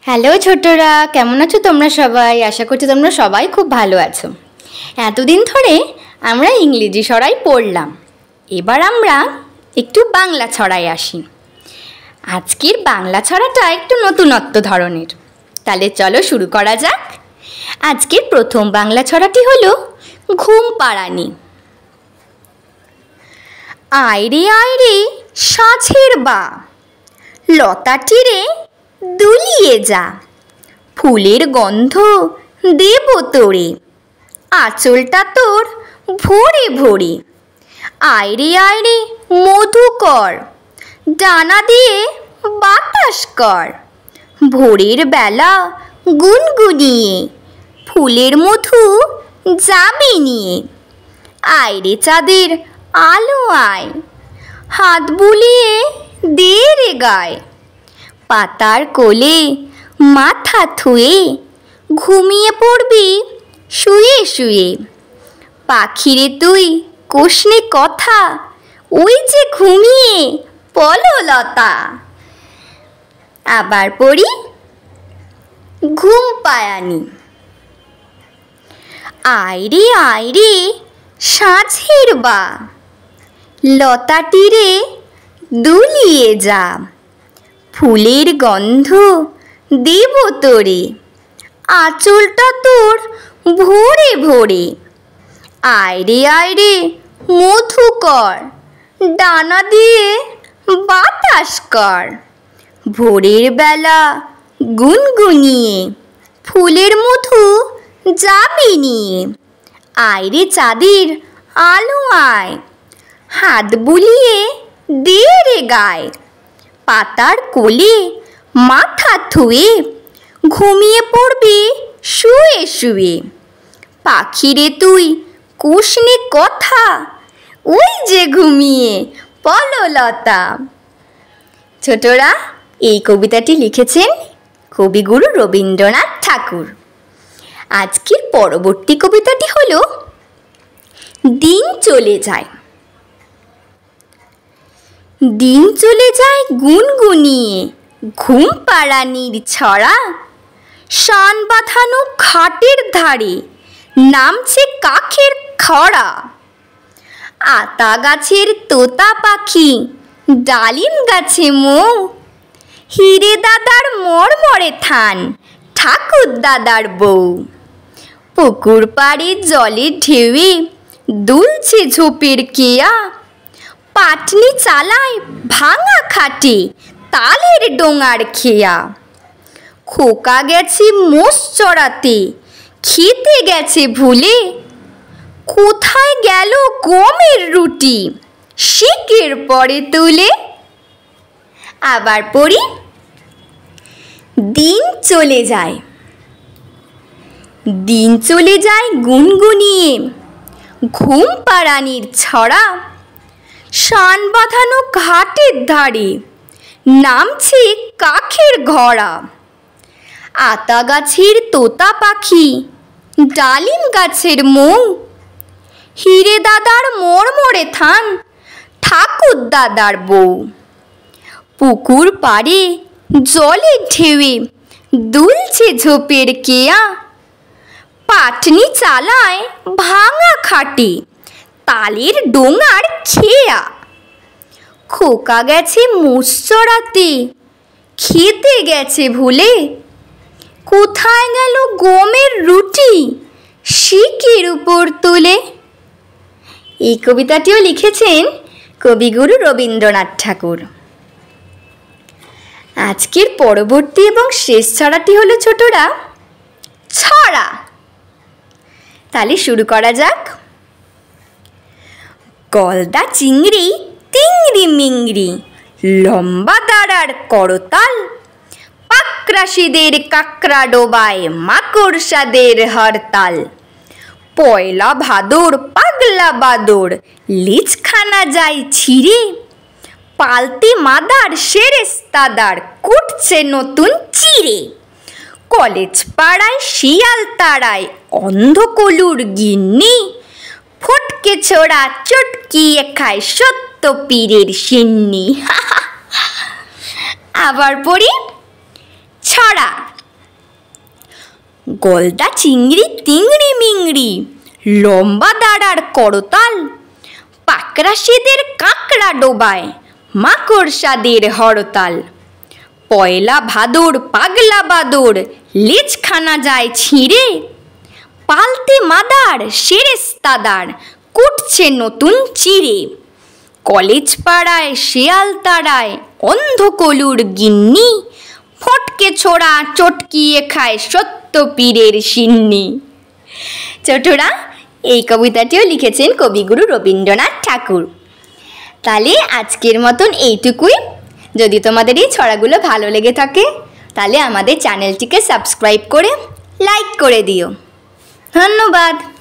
Hello ছোটরা, কেমন আছো তোমরা সবাই? আশা করছি তোমরা সবাই খুব ভালো আছো। এতদিন ধরে আমরা ইংরেজি ছড়াই পড়লাম, এবার আমরা একটু বাংলা ছড়ায় আসি। আজকের বাংলা ছড়াটা একটু নতুনত্ব ধরনের, তাহলে চলো শুরু করা যাক। আজকের প্রথম বাংলা ছড়াটি হলো ঘুম পাড়ানি। আয়রে আয়রে সাঁঝের বা, লতাটিরে দুলিয়ে যা, ফুলের গন্ধ দেব তোরে, আঁচলটা তোর ভরে ভরে। আয়রে আয়রে মধুকর, ডানা দিয়ে বাতাস কর, ভোরের বেলা গুনগুনিয়ে, ফুলের মধু যাবে নিয়ে। আয়রে চাঁদের আলো আয়, হাত বুলিয়ে দে রে গায়, পাতার কোলে মাথা থুয়ে, ঘুমিয়ে পড়বি শুয়ে শুয়ে। পাখিরে তুই কোষনে কথা, ওই যে ঘুমিয়ে পললতা। আবার পড়ি, ঘুম পায়ানি। আয়রে আয়রে সাঁঝের বা, লতাটিরে দুলিয়ে যা, ফুলের গন্ধ দেব তোরে, আঁচলটা তোর ভরে ভরে। আয়রে আয়রে মধুকর, ডানা দিয়ে বাতাস কর, ভোরের বেলা গুনগুনিয়ে, ফুলের মধু যাবে নিয়ে। আয়রে চাঁদের আলো আয়, হাত বুলিয়ে দে রে গায়, পাতার কোলে মাথা থুয়ে, ঘুমিয়ে পড়বি শুয়ে শুয়ে। পাখিরে তুই কোষনে কথা, ওই যে ঘুমিয়ে পললতা। ছোটরা, এই কবিতাটি লিখেছেন কবিগুরু রবীন্দ্রনাথ ঠাকুর। আজকের পরবর্তী কবিতাটি হলো দিন চলে যায়। দিন চলে যায় গুনগুনিয়ে, ঘুম পাড়ানির ছড়া, শান বাঁধানো খাটের ধারে, নামছে কাকের খড়া। আতা গাছের তোতা পাখি, ডালিম গাছে মৌ, হিরে দাদার মরমরে থান, ঠাকুর দাদার বউ। পুকুর পাড়ে জলের ঢেউয়ে দুলছে ঝোপের কেয়া, পাটনি চালায় ভাঙা খাটে, তালের ডোঙার খেয়া। খোকা গেছে মোষ চড়াতে, খেতে গেছে ভুলে, কোথায় গেল গমের রুটি, শিকের পরে তুলে। আবার পড়ি, দিন চলে যায়। দিন চলে যায় গুনগুনিয়ে, ঘুম পাড়ানির ছড়া, শান বাঁধানো ঘাটের ধারে, নামছে কাকের ঘড়া। আতা গাছের তোতা পাখি, ডালিম গাছের মৌ, হিরে দাদার মরমরে থান, ঠাকুর দাদার বউ। পুকুর পাড়ে জলের ঢেউয়ে দুলছে ঝোপের কেয়া, পাটনি চালায় ভাঙা খাটে, তালের ডোঙার খেয়া। খোকা গেছে মোষ চড়াতে, খেতে গেছে ভুলে, কোথায় গেল গমের রুটি, শিকের উপর তুলে। এই কবিতাটিও লিখেছেন কবিগুরু রবীন্দ্রনাথ ঠাকুর। আজকের পরবর্তী এবং শেষ ছড়াটি হলো ছোটরা ছড়া। তাহলে শুরু করা যাক। গলদা চিংড়ি তিংড়ি মিংড়ি, লম্বা দাঁড়ার করতাল, পাকরাশিদের কাকড়া ডোবায়, মাকড়সাদের হরতাল। পয়লা ভাদর পাগলা বাদর, লিচখানা যায় ছিঁড়ে, পালতি মাদার সেরেস্তাদার, কুটছে নতুন চিড়ে। কলেজ পাড়ায় শিয়াল তাড়ায়, অন্ধকলুর গিন্নি, ফটকে ছোড়া চটকিয়ে খায়, সত্য পীরের সিন্নি। আবার পড়ি, ছড়া গলদা চিংড়ি তিংড়ি মিংড়ি, লম্বা দাঁড়ার করতাল, পাকরাশিদের কাঁকড়া ডোবায়, মাকড়সাদের হরতাল। পয়লা ভাদর পাগলা বাদর, লেজখানা যায় ছিঁড়ে, পালতে মাদার সেরেস্তাদার, কুটছে নতুন চিড়ে। কলেজ পাড়ায় শেয়াল তাড়ায়, অন্ধকলুর গিন্নি, ফটকে ছোড়া চটকিয়ে খায় সত্য পীরের সিন্নি। ছোটরা, এই কবিতাটিও লিখেছেন কবিগুরু রবীন্দ্রনাথ ঠাকুর। তাহলে আজকের মতন এইটুকুই। যদি তোমাদের এই ছড়াগুলো ভালো লেগে থাকে তাহলে আমাদের চ্যানেলটিকে সাবস্ক্রাইব করে লাইক করে দিও। ধন্যবাদ।